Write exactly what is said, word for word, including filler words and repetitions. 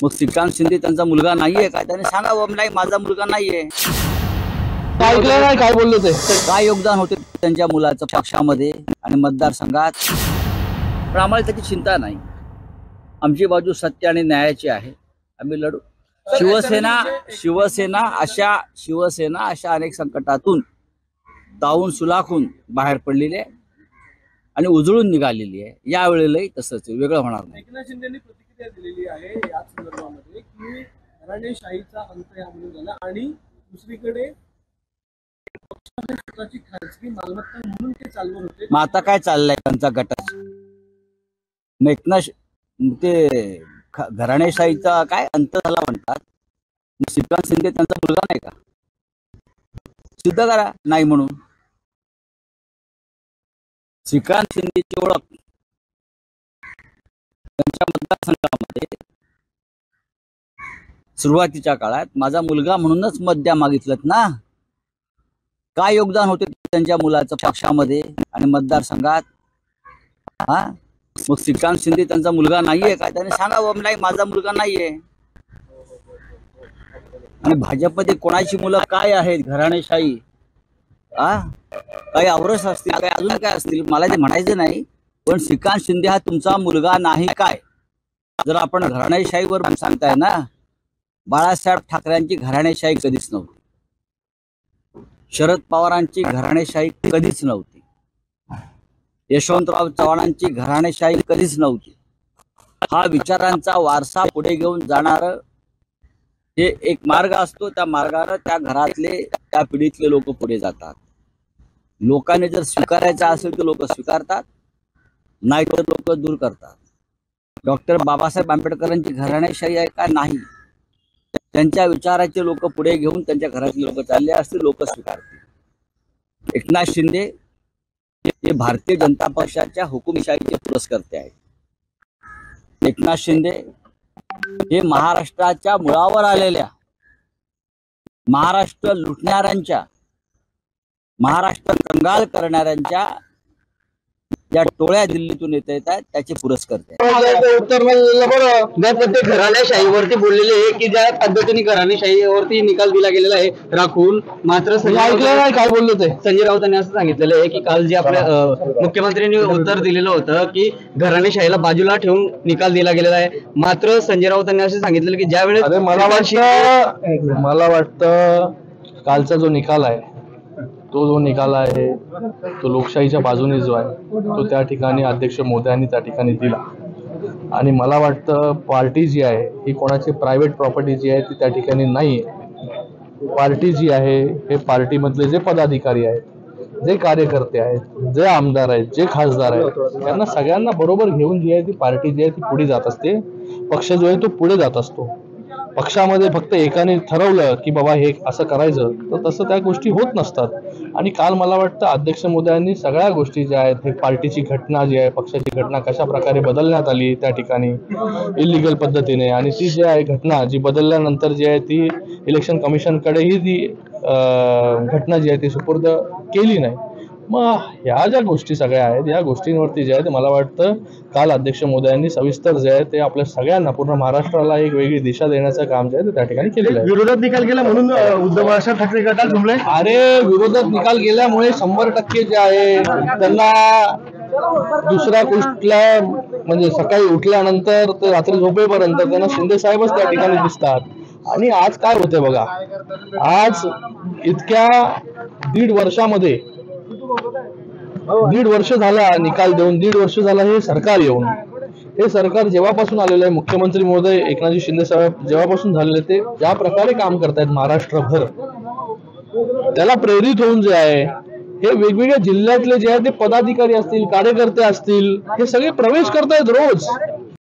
मग श्रीकांत शिंदे त्यांचा मुलगा नाहीये काय? त्याने सांगावं नाही माझा मुलगा नाहीये. ऐकलं नाही काय बोलले ते? काय योगदान होते त्यांच्या मुलाचं पक्षामध्ये आणि मतदारसंघात? पण आम्हाला त्याची चिंता नाही. आमची बाजू सत्य आणि न्यायाची आहे. आम्ही लढू. शिवसेना शिवसेना अशा शिवसेना अशा अनेक संकटातून तावून सुलाखून बाहेर पडलेली आहे आणि उजळून निघालेली आहे. यावेळेलाही तसंच वेगळं होणार नाही. एकनाथ शिंदेंनी प्रतिक्रिया दिलेली आहे याच संदर्भामध्ये की घराणेशाहीचा अंत यामध्ये झाला आणि दुसरीकडे पक्षाने स्वतःची खासगी मालमत्ता म्हणून ते चालवत होते. मग आता काय चाललंय त्यांचा गटाचं? मग एकनाथ ते घराणेशाहीचा काय अंत झाला म्हणतात. श्रीकांत शिंदे त्यांचा मुलगा नाही का? सिद्ध करा नाही म्हणून. श्रीकांत शिंदेची ओळख त्यांच्या मतदारसंघामध्ये सुरुवातीच्या काळात माझा मुलगा म्हणूनच मत द्या मागितलं ना. काय योगदान होते त्यांच्या मुलाचं पक्षामध्ये आणि मतदारसंघात? हा मग श्रीकांत शिंदे त्यांचा मुलगा नाहीये काय? त्याने सांगावं नाही माझा मुलगा नाहीये. आणि भाजपमध्ये कोणाची मुलं काय आहेत? घराणेशाही आ काही आवरस असतील काय अजून काय असतील मला ते म्हणायचं नाही. पण श्रीकांत शिंदे हा तुमचा मुलगा नाही काय? जर आपण घराणेशाहीवर सांगताय ना, बाळासाहेब ठाकरेंची घराणेशाही कधीच नव्हती. शरद पवारांची घराणेशाही कधीच नव्हती. यशवंतराव चव्हाणांची घराणेशाही कधीच नव्हती. हा विचारांचा वारसा पुढे घेऊन जाणार हे एक मार्ग असतो. त्या मार्गाने त्या घरातले त्या पिढीतले लोक पुढे जातात. लोकांनी जर स्वीकारायचं असेल तर लोक स्वीकारतात, नाही तर लोक दूर करतात. डॉक्टर बाबासाहेब आंबेडकरांची घराणेशाही आहे का? नाही. त्यांच्या विचाराचे लोक पुढे घेऊन त्यांच्या घरातले लोक चालले असतील, लोक स्वीकारतील. एकनाथ शिंदे हे भारतीय जनता पक्षाच्या हुकुमशाहीचे पुरस्कर्ते आहेत. एकनाथ शिंदे हे महाराष्ट्राच्या मुळावर आलेल्या, महाराष्ट्र लुटणाऱ्यांच्या, महाराष्ट्र कंगाल करणाऱ्यांच्या ज्या टोळ्या दिल्लीतून येत आहेत त्याचे पुरस्कर्ते आहेत. उत्तर प्रत्येक घराणेशाहीवरती बोललेले आहे की ज्या पद्धतीने घराणेशाहीवरती निकाल दिला गेलेला आहे राखून. मात्र ऐकलं नाही काय बोलले ते? संजय राऊतांनी असं सांगितलेलं आहे की काल जे आपल्या मुख्यमंत्र्यांनी उत्तर दिलेलं होतं की घराणेशाहीला बाजूला ठेवून निकाल दिला गेलेला आहे. मात्र संजय राऊतांनी असं सांगितलेलं की ज्यावेळेस मला वाटतं मला वाटतं कालचा जो निकाल आहे तो जो निकाल आहे तो लोकशाहीच्या बाजूने जो आहे तो त्या ठिकाणी अध्यक्ष मोदयांनी त्या ठिकाणी दिला. आणि मला वाटतं पार्टी जी आहे ही कोणाची प्रायव्हेट प्रॉपर्टी जी आहे ती त्या ठिकाणी नाही आहे. पार्टी जी आहे हे पार्टीमधले जे पदाधिकारी आहेत, जे कार्यकर्ते आहेत, जे आमदार आहेत, जे खासदार आहेत, त्यांना सगळ्यांना बरोबर घेऊन जी आहे ती पार्टी जी आहे ती पुढे जात असते. पक्ष जो आहे तो पुढे जात असतो. पक्षामध्ये फक्त एकाने ठरवलं की बाबा हे असं करायचं तर तसं त्या गोष्टी होत नसतात. आणि काल मला वाटतं अध्यक्ष मोदयांनी सगळ्या गोष्टी ज्या आहेत हे पार्टीची घटना जी आहे, पक्षाची घटना कशा प्रकारे बदलण्यात आली त्या ठिकाणी इलिगल पद्धतीने, आणि ती जी आहे घटना जी बदलल्यानंतर जी आहे ती इलेक्शन कमिशनकडेही ती घटना जी आहे ती सुपूर्द केली नाही. मग ह्या ज्या गोष्टी सगळ्या आहेत या गोष्टींवरती जे आहे ते मला वाटतं काल अध्यक्ष मोदयांनी सविस्तर जे आहे ते आपल्या सगळ्यांना पूर्ण महाराष्ट्राला एक वेगळी दिशा देण्याचं काम जे आहे ते त्या ठिकाणी केलेलं आहे. विरोधात निकाल गेला म्हणून उद्धव बाळासाहेब ठाकरे गटात जमले. अरे विरोधात निकाल गेल्यामुळे शंभर टक्के जे आहे त्यांना दुसऱ्या कुठल्या म्हणजे सकाळी उठल्यानंतर ते रात्री झोपेपर्यंत त्यांना शिंदे साहेबच त्या ठिकाणी दिसतात. आणि आज काय होते बघा, आज इतक्या दीड वर्षामध्ये दीड वर्ष झाला निकाल देऊन, दीड वर्ष झाला हे सरकार येऊन. हे सरकार जेव्हापासून आलेलं आहे, मुख्यमंत्री महोदय एकनाथजी शिंदे साहेब जेव्हापासून झालेले ते ज्या प्रकारे काम करतायत महाराष्ट्रभर, त्याला प्रेरित होऊन जे आहे हे वेगवेगळ्या जिल्ह्यातले जे आहे ते पदाधिकारी असतील, कार्यकर्ते असतील, हे सगळे प्रवेश करतायत रोज.